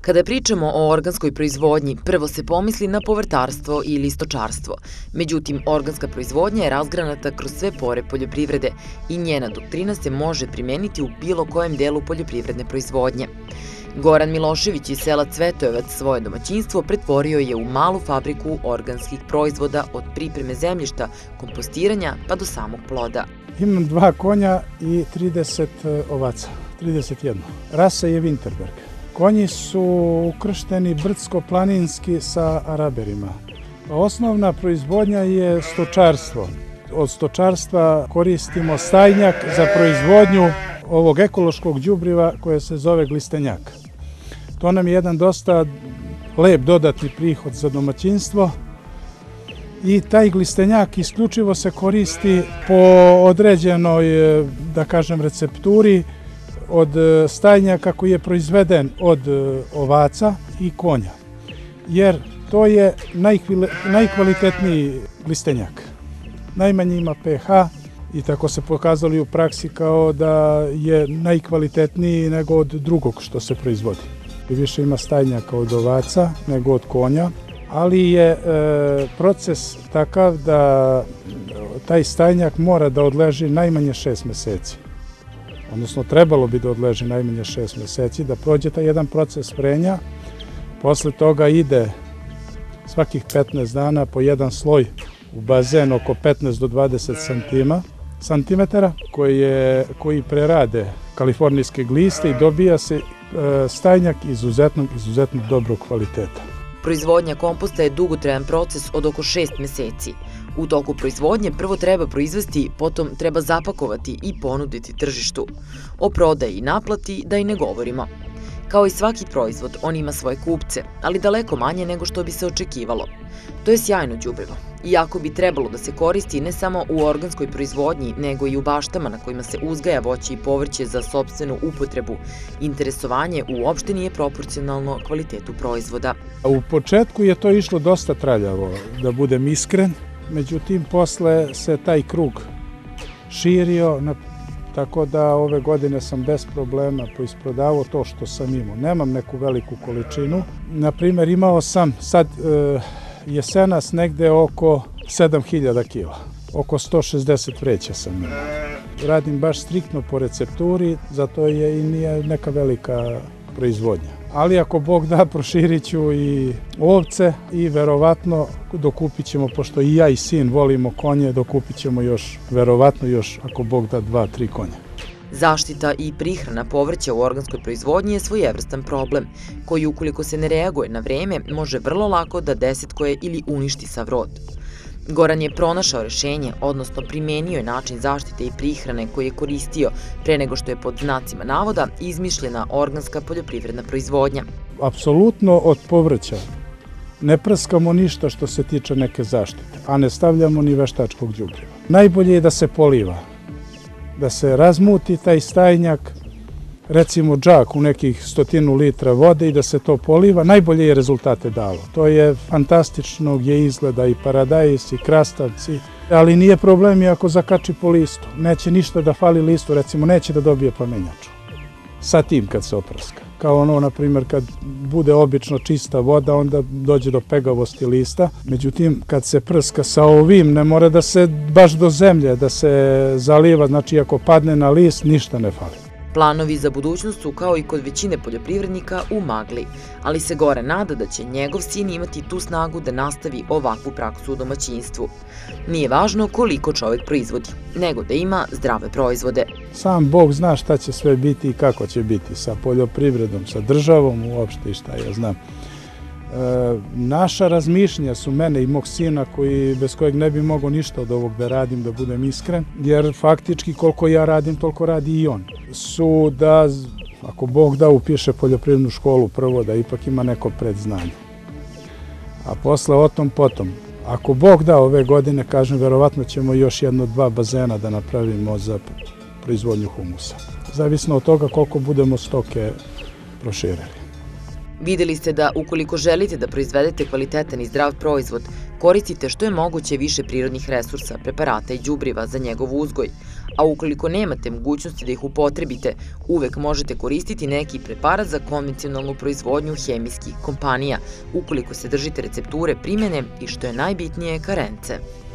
Kada pričamo o organskoj proizvodnji, prvo se pomisli na povrtarstvo ili stočarstvo. Međutim, organska proizvodnja je razgranata kroz sve pore poljoprivrede i njena doktrina se može primeniti u bilo kojem delu poljoprivredne proizvodnje. Goran Milošević iz sela Cvetojevac svoje domaćinstvo pretvorio je u malu fabriku organskih proizvoda od pripreme zemljišta, kompostiranja pa do samog ploda. Imam 2 konja i 30 ovaca, 31. Rasa je Winterberg. Konji su ukršteni brdsko-planinski sa araberima. Osnovna proizvodnja je stočarstvo. Od stočarstva koristimo stajnjak za proizvodnju ovog ekološkog đubriva koje se zove glistenjak. To nam je jedan dosta lep dodatni prihod za domaćinstvo i taj glistenjak isključivo se koristi po određenoj, da kažem, recepturi od stajnjaka koji je proizveden od ovaca i konja, jer to je najkvalitetniji glistenjak. Najmanje ima pH i tako se pokazali u praksi kao da je najkvalitetniji nego od drugog što se proizvodi. I više ima stajnjaka od ovaca nego od konja, ali je proces takav da taj stajnjak mora da odleži najmanje 6 meseci. Odnosno, trebalo bi da odleži najmanje 6 meseci, da prođe taj jedan proces vrenja. Posle toga ide svakih 15 dana po jedan sloj u bazen oko 15 do 20 santimetara koji prerade kalifornijske gliste i dobija se stajnjak izuzetno dobrog kvaliteta. Proizvodnja komposta je dugotrajan proces od oko 6 meseci. U toku proizvodnje prvo treba proizvesti, potom treba zapakovati i ponuditi tržištu. O prodaji i naplati da i ne govorimo. Kao i svaki proizvod, on ima svoje kupce, ali daleko manje nego što bi se očekivalo. To je sjajno đubrivo, iako bi trebalo da se koristi ne samo u organskoj proizvodnji, nego i u baštama na kojima se uzgaja voće i povrće za sopstvenu upotrebu. Interesovanje uopšte nije proporcionalno kvalitetu proizvoda. U početku je to išlo dosta traljavo, da budem iskren, međutim, posle se taj krug širio, tako da ove godine sam bez problema proisprodavao to što sam imao. Nemam neku veliku količinu. Naprimer, imao sam sad jesenas negde oko 7000 kila. Oko 160 vreća sam imao. Radim baš striktno po recepturi, zato je i nije neka velika proizvodnja. Ali ako Bog da, proširit ću i ovce i verovatno dokupit ćemo, pošto i ja i sin volimo konje, dokupit ćemo verovatno još, ako Bog da, 2-3 konja. Zaštita i prihrana povrća u organskoj proizvodnji je svojevrstan problem, koji ukoliko se ne reaguje na vreme, može vrlo lako da desetkoje ili uništi sav rod. Goran je pronašao rešenje, odnosno primenio je način zaštite i prihrane koji je koristio pre nego što je pod znacima navoda izmišljena organska poljoprivredna proizvodnja. Apsolutno od povrća ne prskamo ništa što se tiče neke zaštite, a ne stavljamo ni veštačkog đubriva. Najbolje je da se poliva, da se razmuti taj stajnjak, recimo džak u nekih 100 litra vode i da se to poliva, najbolje je rezultate dalo. To je fantastično gdje izgleda i paradajz i krastavci, ali nije problem i ako zakači po listu. Neće ništa da fali listu, recimo neće da dobije plamenjaču. Sa tim kad se oprska. Kao ono, na primjer, kad bude obično čista voda, onda dođe do pegavosti lista. Međutim, kad se prska sa ovim, ne mora da se baš do zemlje, da se zaliva, znači ako padne na list, ništa ne fali. Planovi za budućnost su kao i kod većine poljoprivrednika u magli, ali se Goran nada da će njegov sin imati tu snagu da nastavi ovakvu praksu u domaćinstvu. Nije važno koliko čovjek proizvodi, nego da ima zdrave proizvode. Sam Bog zna šta će sve biti i kako će biti sa poljoprivredom, sa državom uopšte i šta ja znam. Naša razmišljanja su mene i mog sina, bez kojeg ne bi mogao ništa od ovog da radim, da budem iskren, jer faktički koliko ja radim, toliko radi i on. Su da, ako Bog da, upiše poljoprivrednu školu prvo, da ipak ima neko predznanje. A posle o tom potom. Ako Bog da, ove godine, kažem, verovatno ćemo još 1-2 bazena da napravimo za proizvodnju humusa. Zavisno od toga koliko budemo stoke proširili. Videli ste da ukoliko želite da proizvedete kvalitetan i zdrav proizvod, koristite što je moguće više prirodnih resursa, preparata i đubriva za njegov uzgoj, a ukoliko nemate mogućnosti da ih upotrebite, uvek možete koristiti neki preparat za konvencionalnu proizvodnju hemijskih kompanija, ukoliko se držite recepture primene i što je najbitnije karence.